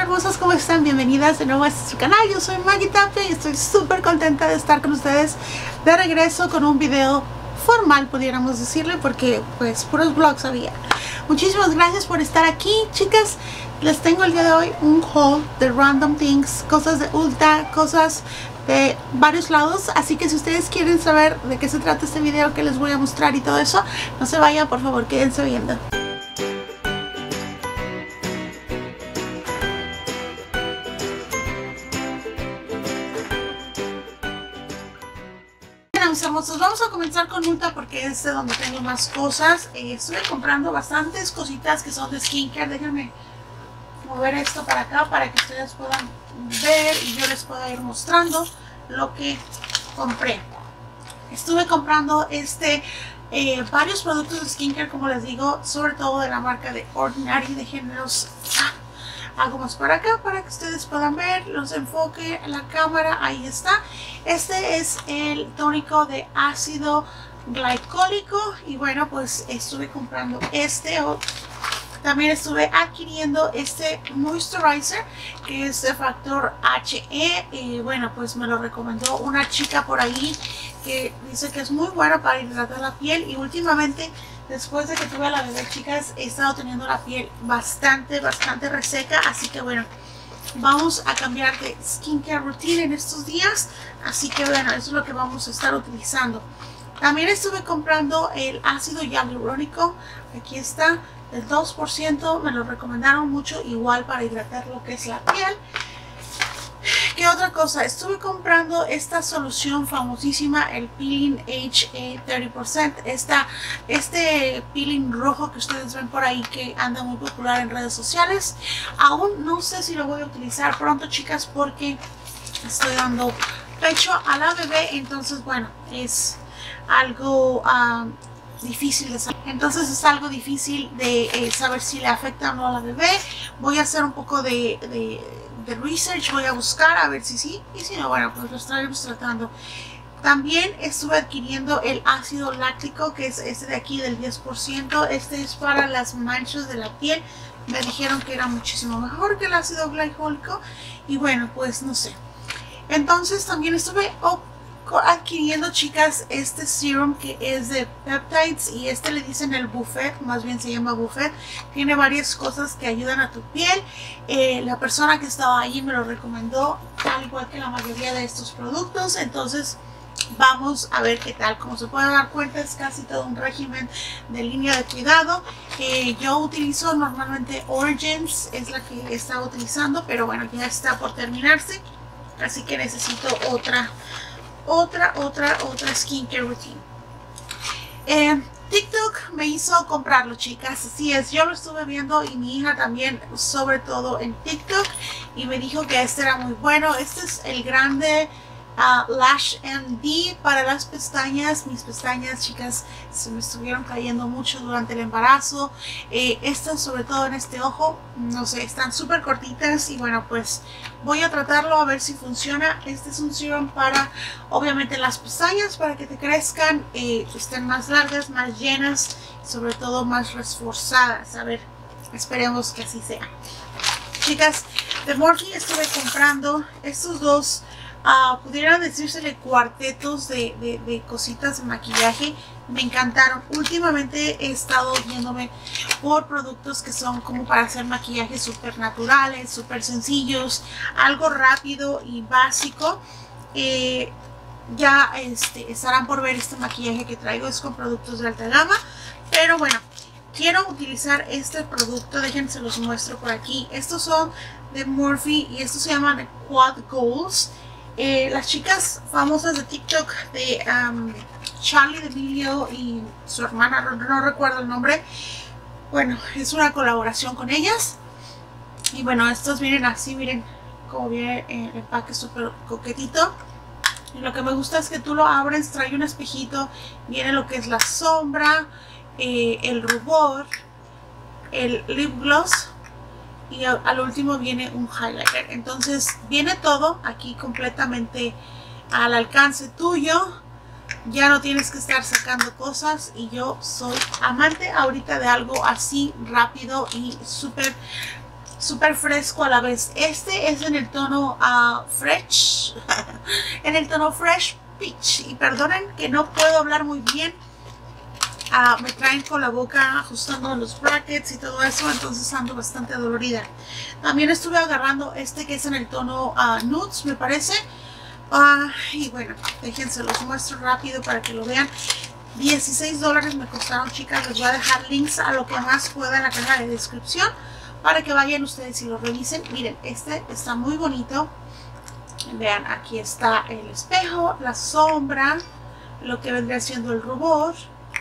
hermosas, ¿cómo están? Bienvenidas de nuevo a este canal. Yo soy Maggie Tapia y estoy súper contenta de estar con ustedes de regreso con un video formal, pudiéramos decirle, porque pues puros vlogs había. Muchísimas gracias por estar aquí, chicas. Les tengo el día de hoy un haul de Random Things, cosas de Ulta, cosas de varios lados, así que si ustedes quieren saber de qué se trata este video que les voy a mostrar y todo eso, no se vayan, por favor, quédense viendo. Mis hermosos, vamos a comenzar con Ulta porque es de donde tengo más cosas. Estuve comprando bastantes cositas que son de skincare. Déjenme mover esto para acá para que ustedes puedan ver y yo les pueda ir mostrando lo que compré. Estuve comprando varios productos de skincare, como les digo, sobre todo de la marca de Ordinary. Déjenlos algo más para acá para que ustedes puedan ver, los enfoque en la cámara. Ahí está. Este es el tónico de ácido glicólico y bueno, pues estuve comprando también estuve adquiriendo este moisturizer que es de factor HE y bueno, pues me lo recomendó una chica por ahí que dice que es muy bueno para hidratar la piel. Y últimamente, después de que tuve a la bebé, chicas, he estado teniendo la piel bastante reseca, así que bueno, vamos a cambiar de skincare routine en estos días, así que bueno, eso es lo que vamos a estar utilizando. También estuve comprando el ácido hialurónico, aquí está, el 2%, me lo recomendaron mucho, igual para hidratar lo que es la piel. ¿Qué otra cosa? Estuve comprando esta solución famosísima, el Peeling HA 30%. Este peeling rojo que ustedes ven por ahí que anda muy popular en redes sociales. Aún no sé si lo voy a utilizar pronto, chicas, porque estoy dando pecho a la bebé. Entonces, bueno, es algo difícil de saber. Entonces es algo difícil de saber si le afecta o no a la bebé. Voy a hacer un poco de research, voy a buscar a ver si sí, y si no, bueno, pues lo estaremos tratando. También estuve adquiriendo el ácido láctico, que es este de aquí del 10%. Este es para las manchas de la piel. Me dijeron que era muchísimo mejor que el ácido glicólico y bueno, pues no sé. Entonces también estuve adquiriendo, chicas, este serum que es de peptides y le dicen el buffet, más bien se llama buffet. Tiene varias cosas que ayudan a tu piel. La persona que estaba allí me lo recomendó, al igual que la mayoría de estos productos. Entonces vamos a ver qué tal. Como se pueden dar cuenta, es casi todo un régimen de línea de cuidado. Yo utilizo normalmente Origins, es la que estaba utilizando, pero bueno, ya está por terminarse, así que necesito otra skincare routine. TikTok me hizo comprarlo, chicas. Así es, yo lo estuve viendo y mi hija también, sobre todo en TikTok, y me dijo que este era muy bueno. Este es el grande Lash MD para las pestañas. Mis pestañas, chicas, se me estuvieron cayendo mucho durante el embarazo. Estas, sobre todo en este ojo, no sé, están súper cortitas y bueno, pues voy a tratarlo a ver si funciona. Este es un serum para, obviamente, las pestañas, para que te crezcan, estén más largas, más llenas y sobre todo más reforzadas. A ver, esperemos que así sea. Chicas, de Morphe estuve comprando estos dos, pudieran decírsele cuartetos de cositas de maquillaje. Me encantaron. Últimamente he estado yéndome por productos que son como para hacer maquillajes súper naturales, súper sencillos, algo rápido y básico. Ya estarán por ver este maquillaje que traigo, es con productos de alta gama, pero bueno, quiero utilizar este producto. Déjense los muestro por aquí. Estos son de Morphe y estos se llaman Quad Goals. Las chicas famosas de TikTok de Charli D'Amelio y su hermana, no recuerdo el nombre, bueno, es una colaboración con ellas. Y bueno, estos vienen así, miren cómo viene el empaque, súper coquetito. Y lo que me gusta es que tú lo abres, trae un espejito, viene lo que es la sombra, el rubor, el lip gloss y al último viene un highlighter. Entonces viene todo aquí completamente al alcance tuyo. Ya no tienes que estar sacando cosas y yo soy amante ahorita de algo así rápido y súper súper fresco a la vez. Este es en el tono Fresh, en el tono Fresh Peach. Y perdonen que no puedo hablar muy bien. Me traen con la boca ajustando los brackets y todo eso, entonces ando bastante dolorida. También estuve agarrando este que es en el tono Nudes, me parece. Y bueno, déjense los muestro rápido para que lo vean. $16 me costaron, chicas. Les voy a dejar links a lo que más pueda en la caja de descripción para que vayan ustedes y lo revisen. Miren, este está muy bonito. Vean, aquí está el espejo, la sombra, lo que vendría siendo el rubor.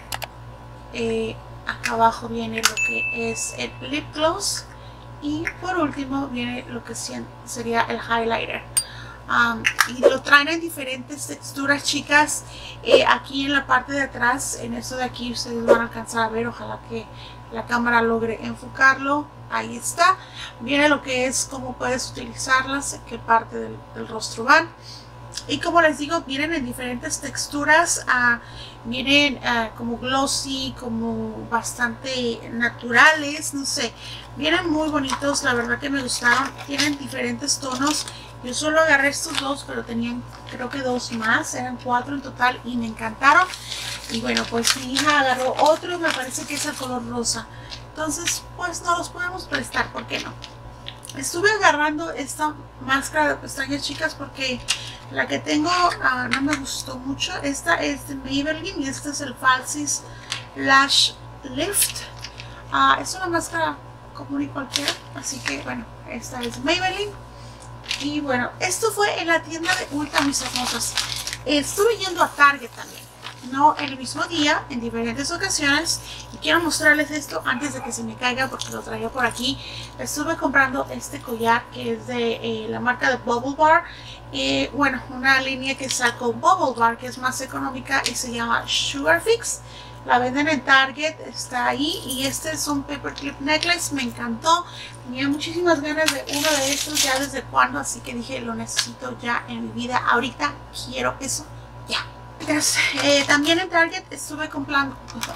Acá abajo viene lo que es el lip gloss y por último viene lo que sería el highlighter. Y lo traen en diferentes texturas, chicas. Aquí en la parte de atrás, en esto de aquí ustedes van a alcanzar a ver, ojalá que la cámara logre enfocarlo. Ahí está, viene lo que es cómo puedes utilizarlas, en qué parte del rostro van. Y como les digo, vienen en diferentes texturas, vienen como glossy, como bastante naturales, no sé, vienen muy bonitos, la verdad que me gustaron, tienen diferentes tonos. Yo solo agarré estos dos, pero tenían creo que dos más, eran 4 en total y me encantaron. Y bueno, pues mi hija agarró otro, me parece que es el color rosa, entonces pues no los podemos prestar, ¿por qué no? Estuve agarrando esta máscara de pestañas, chicas, porque la que tengo no me gustó mucho. Esta es de Maybelline y este es el Falsies Lash Lift. Es una máscara común y cualquiera, así que bueno, esta es Maybelline. Y bueno, esto fue en la tienda de Ulta, mis hermosas. Estuve yendo a Target también, no en el mismo día, en diferentes ocasiones, y quiero mostrarles esto antes de que se me caiga porque lo traía por aquí. Estuve comprando este collar que es de la marca de Bubble Bar, bueno, una línea que sacó Bubble Bar que es más económica y se llama Sugar Fix. La venden en Target, está ahí, y este es un paperclip necklace, me encantó. Tenía muchísimas ganas de uno de estos ya desde cuando, así que dije, lo necesito ya en mi vida, ahorita quiero eso ya. También en Target estuve comprando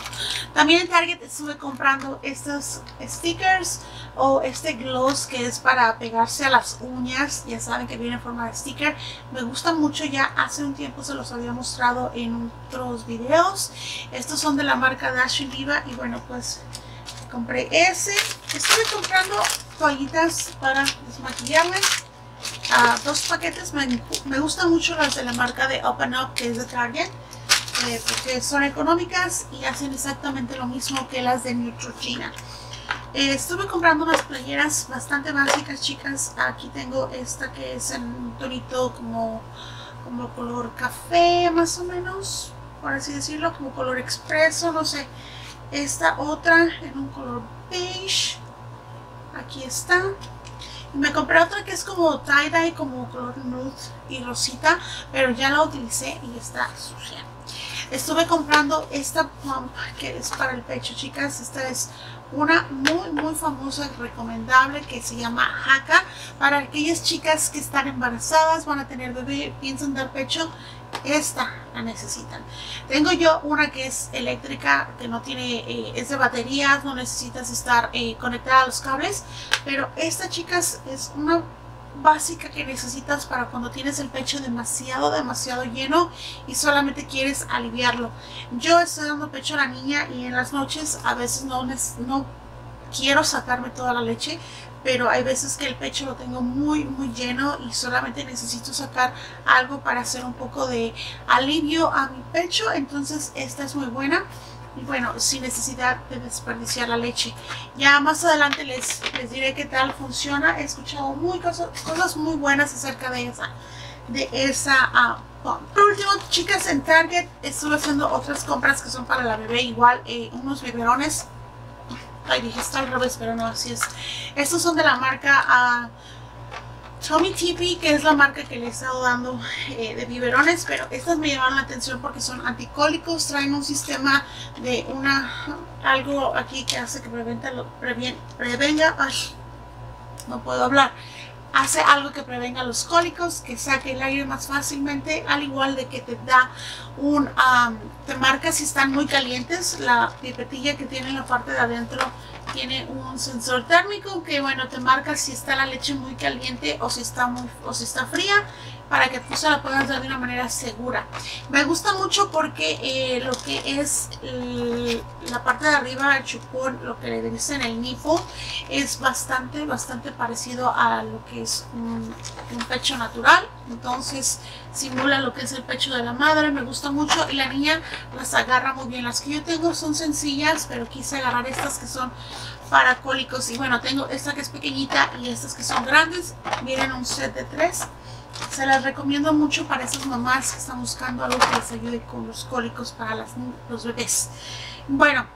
estos stickers o este gloss que es para pegarse a las uñas. Ya saben que viene en forma de sticker, me gusta mucho, ya hace un tiempo se los había mostrado en otros videos. Estos son de la marca Dashin Diva y bueno, pues compré ese. Estuve comprando toallitas para desmaquillarme. 2 paquetes. Me gustan mucho las de la marca de Up and Up, que es de Target, porque son económicas y hacen exactamente lo mismo que las de Neutrogena. Estuve comprando unas playeras bastante básicas, chicas. Aquí tengo esta que es en un tonito como color café, más o menos, por así decirlo, como color expreso, no sé. Esta otra en un color beige. Aquí está. Me compré otra que es como tie-dye, como color nude y rosita, pero ya la utilicé y está sucia. Estuve comprando esta pump que es para el pecho, chicas. Esta es una muy famosa y recomendable que se llama Haka. Para aquellas chicas que están embarazadas, van a tener bebé, piensan dar pecho, esta la necesitan. Tengo yo una que es eléctrica, que no tiene, es de baterías, no necesitas estar conectada a los cables, pero esta, chicas, es una básica que necesitas para cuando tienes el pecho demasiado lleno y solamente quieres aliviarlo. Yo estoy dando pecho a la niña y en las noches a veces no quiero sacarme toda la leche, pero hay veces que el pecho lo tengo muy lleno y solamente necesito sacar algo para hacer un poco de alivio a mi pecho. Entonces esta es muy buena y bueno, sin necesidad de desperdiciar la leche. Ya más adelante les diré qué tal funciona. He escuchado cosas muy buenas acerca de esa pump. Por último, chicas, en Target estuve haciendo otras compras que son para la bebé, igual unos biberones. Ay, dije está al revés, pero no, así es. Estos son de la marca Tommee Tippee, que es la marca que le he estado dando de biberones, pero estas me llamaron la atención porque son anticólicos, traen un sistema de algo aquí que hace que prevenga, ay, no puedo hablar, hace algo que prevenga los cólicos, que saque el aire más fácilmente, al igual de que te da te marca si están muy calientes. La pipetilla que tiene en la parte de adentro tiene un sensor térmico que, bueno, te marca si está la leche muy caliente o si está fría, para que tú se la puedas dar de una manera segura. Me gusta mucho porque lo que es la parte de arriba, el chupón, lo que le dicen el nipple, es bastante parecido a lo que es un pecho natural. Entonces simula lo que es el pecho de la madre. Me gusta mucho y la niña las agarra muy bien. Las que yo tengo son sencillas, pero quise agarrar estas que son para cólicos. Y bueno, tengo esta que es pequeñita y estas que son grandes. Vienen un set de 3. Se las recomiendo mucho para esas mamás que están buscando algo que les ayude con los cólicos para los bebés. Bueno,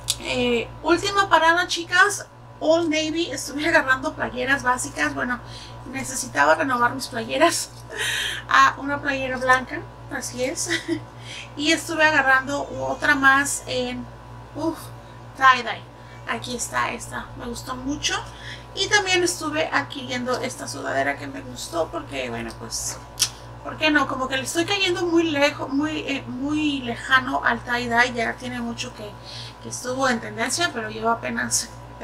última parada, chicas. Old Navy. Estuve agarrando playeras básicas. Bueno, necesitaba renovar mis playeras a una playera blanca, así es. Y estuve agarrando otra más en tie-dye. Aquí está esta, me gustó mucho. Y también estuve adquiriendo esta sudadera que me gustó porque, bueno, pues, ¿por qué no? Como que le estoy cayendo muy lejos, muy lejano al tie-dye. Ya tiene mucho que estuvo en tendencia, pero yo apenas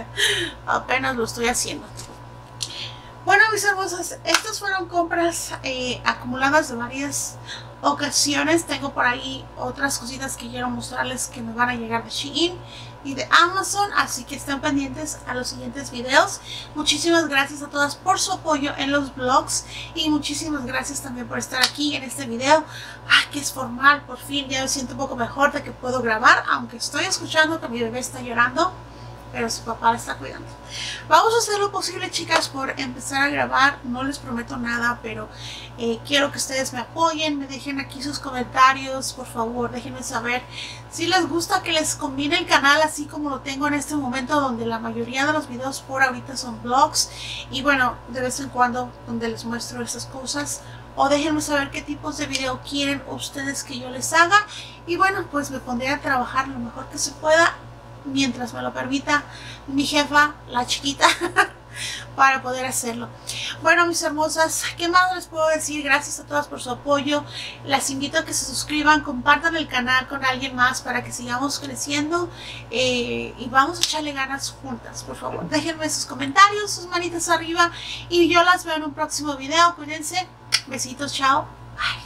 lo estoy haciendo. Bueno, mis hermosas, estas fueron compras acumuladas de varias ocasiones. Tengo por ahí otras cositas que quiero mostrarles que me van a llegar de Shein y de Amazon, así que estén pendientes a los siguientes videos. Muchísimas gracias a todas por su apoyo en los vlogs y muchísimas gracias también por estar aquí en este video. Que es formal, por fin ya me siento un poco mejor de que puedo grabar, aunque estoy escuchando que mi bebé está llorando, pero su papá la está cuidando. Vamos a hacer lo posible, chicas, por empezar a grabar. No les prometo nada, pero quiero que ustedes me apoyen, me dejen aquí sus comentarios, por favor, déjenme saber si les gusta que les combine el canal así como lo tengo en este momento, donde la mayoría de los videos por ahorita son vlogs y, bueno, de vez en cuando donde les muestro esas cosas. O déjenme saber qué tipos de video quieren ustedes que yo les haga y, bueno, pues me pondré a trabajar lo mejor que se pueda, mientras me lo permita mi jefa, la chiquita, para poder hacerlo. Bueno, mis hermosas, ¿qué más les puedo decir? Gracias a todas por su apoyo. Las invito a que se suscriban, compartan el canal con alguien más para que sigamos creciendo y vamos a echarle ganas juntas. Por favor, déjenme sus comentarios, sus manitas arriba y yo las veo en un próximo video. Cuídense. Besitos, chao. Bye.